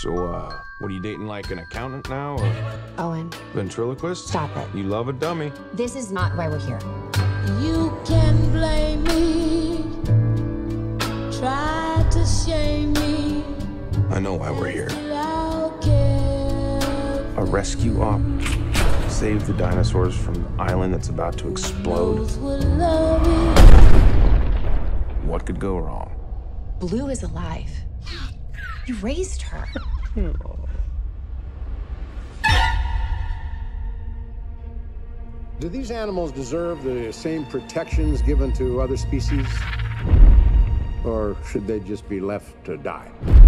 So, what are you dating, like an accountant now, or Owen, ventriloquist? stop it. You love a dummy. This is not why we're here. You can blame me, try to shame me. I know why we're here. I'll care. A rescue op. Save the dinosaurs from the island that's about to explode. Those who love me. What could go wrong? Blue is alive. You raised her. Do these animals deserve the same protections given to other species? Or should they just be left to die?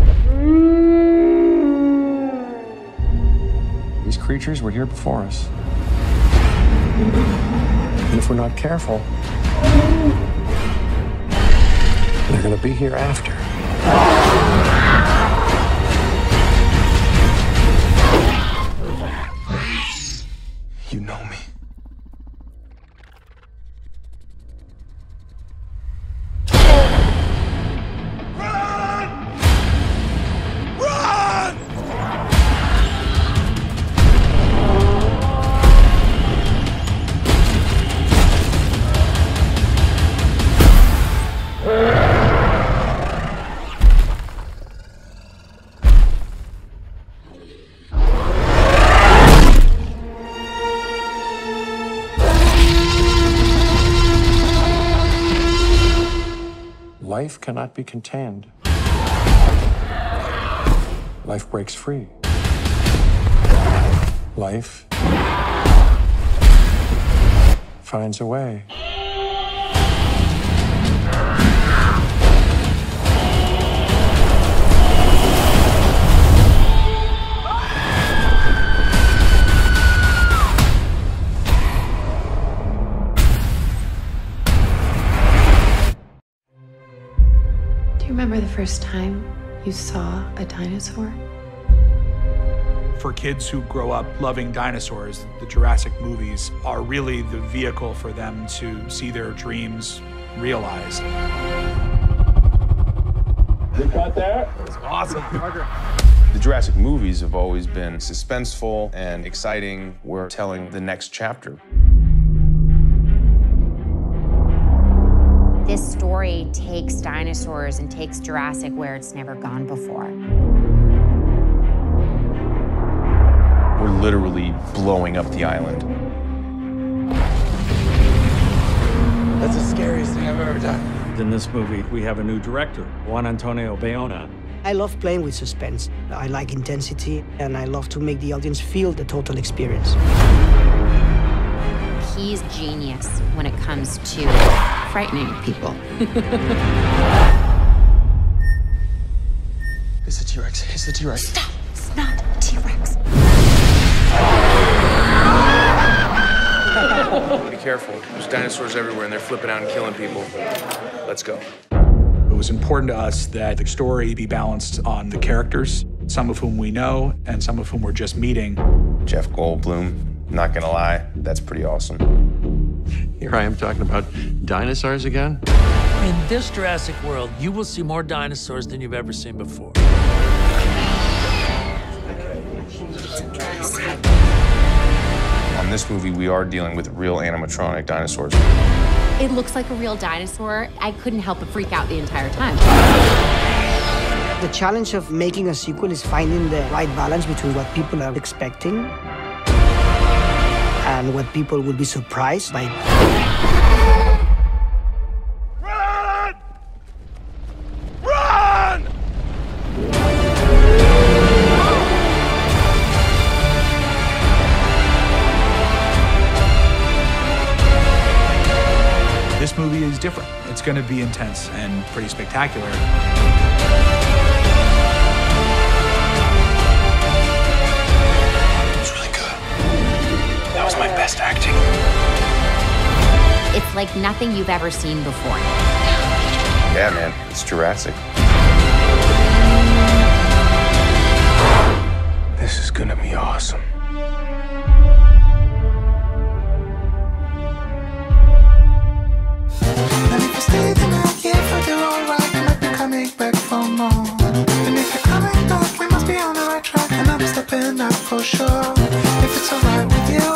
These creatures were here before us. And if we're not careful, they're gonna be here after. You know me. Life cannot be contained. Life breaks free. Life finds a way. Do you remember the first time you saw a dinosaur? For kids who grow up loving dinosaurs, the Jurassic movies are really the vehicle for them to see their dreams realized. You got there? That's awesome. The Jurassic movies have always been suspenseful and exciting. We're telling the next chapter. This story takes dinosaurs and takes Jurassic where it's never gone before. We're literally blowing up the island. That's the scariest thing I've ever done. In this movie, we have a new director, Juan Antonio Bayona. I love playing with suspense. I like intensity, and I love to make the audience feel the total experience. He's genius when it comes to frightening people. It's a T-Rex. It's the T-Rex. Stop! It's not a T-Rex. Be careful. There's dinosaurs everywhere and they're flipping out and killing people. Let's go. It was important to us that the story be balanced on the characters, some of whom we know and some of whom we're just meeting. Jeff Goldblum, not gonna lie, that's pretty awesome. Here I am talking about dinosaurs again. In this Jurassic World, you will see more dinosaurs than you've ever seen before. On this movie, we are dealing with real animatronic dinosaurs. It looks like a real dinosaur. I couldn't help but freak out the entire time. The challenge of making a sequel is finding the right balance between what people are expecting and what people will be surprised by. Run! Run! This movie is different. It's going to be intense and pretty spectacular. It's really good. That was my best acting. It's like nothing you've ever seen before. Yeah, man, it's Jurassic. This is gonna be awesome. And if you stay the night, yeah, if I do alright, I might be coming back for more. And if you're coming back, we must be on the right. not for sure if it's alright with you.